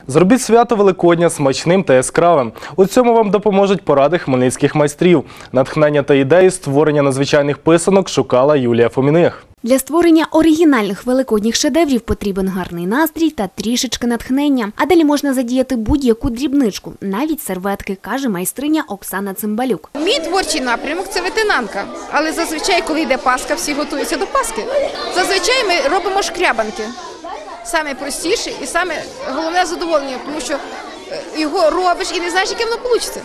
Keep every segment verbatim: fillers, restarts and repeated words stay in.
Зробіть свято Великодня смачним та яскравим. У цьому вам допоможуть поради хмельницьких майстрів. Натхнення та ідеї створення надзвичайних писанок шукала Юлія Фоміних. Для створення оригінальних великодніх шедеврів потрібен гарний настрій та трішечки натхнення. А далі можна задіяти будь-яку дрібничку, навіть серветки, каже майстриня Оксана Цимбалюк. Мій творчий напрямок – це ветенанка. Але зазвичай, коли йде Пасха, всі готуються до Пасхи. Зазвичай ми робимо шкрябанки. Саме простіше і саме головне задоволення, тому що його робиш і не знаєш, яке воно вийде.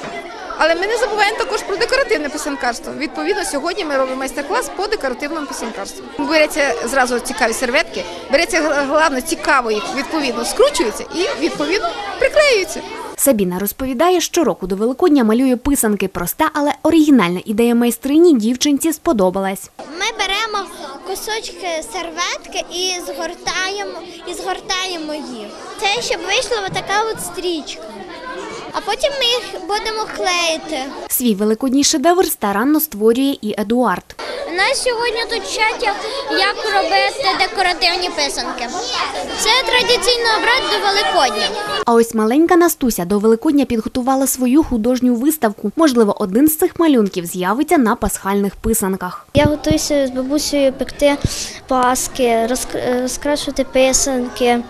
Але ми не забуваємо також про декоративне писанкарство. Відповідно, сьогодні ми робимо майстер-клас по декоративному писанкарству. Береться зразу цікаві серветки, береться, головне, цікаво їх, відповідно, скручуються і, відповідно, приклеюються. Сабіна розповідає, щороку до Великодня малює писанки. Проста, але оригінальна ідея майстрині дівчинці сподобалась. Ми беремо кусочки серветки і згортаємо, і згортаємо їх. Це, щоб вийшла така от стрічка. А потім ми їх будемо клеїти. Свій великодній шедевр старанно створює і Едуард. У нас сьогодні тут вчать, як робити декоративні писанки. Це традиційний обряд до Великодня. А ось маленька Настуся до Великодня підготувала свою художню виставку. Можливо, один з цих малюнків з'явиться на пасхальних писанках. Я готуюся з бабусею пекти паски, розкрашувати писанки.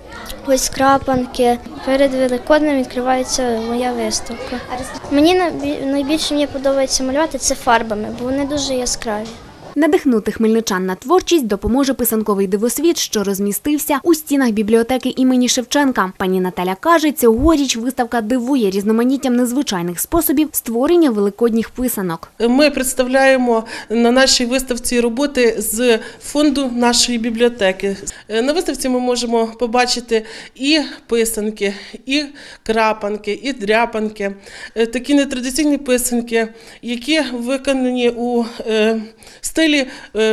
Ось крапанки. Перед Великоднем відкривається моя виставка. Мені найбільше мені подобається малювати це фарбами, бо вони дуже яскраві. Надихнути хмельничан на творчість допоможе писанковий дивосвіт, що розмістився у стінах бібліотеки імені Шевченка. Пані Наталя каже, цьогоріч виставка дивує різноманіттям незвичайних способів створення великодніх писанок. Ми представляємо на нашій виставці роботи з фонду нашої бібліотеки. На виставці ми можемо побачити і писанки, і крапанки, і дряпанки. Такі нетрадиційні писанки, які виконані у стилі стилі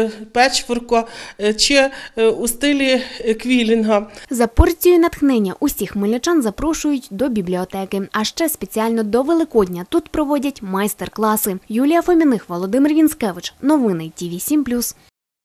печворку чи у стилі квілінга. За порцією натхнення усіх хмельничан запрошують до бібліотеки. А ще спеціально до Великодня тут проводять майстер-класи. Юлія Фоміних, Володимир Вінськевич. Новини ТІВІ сім плюс.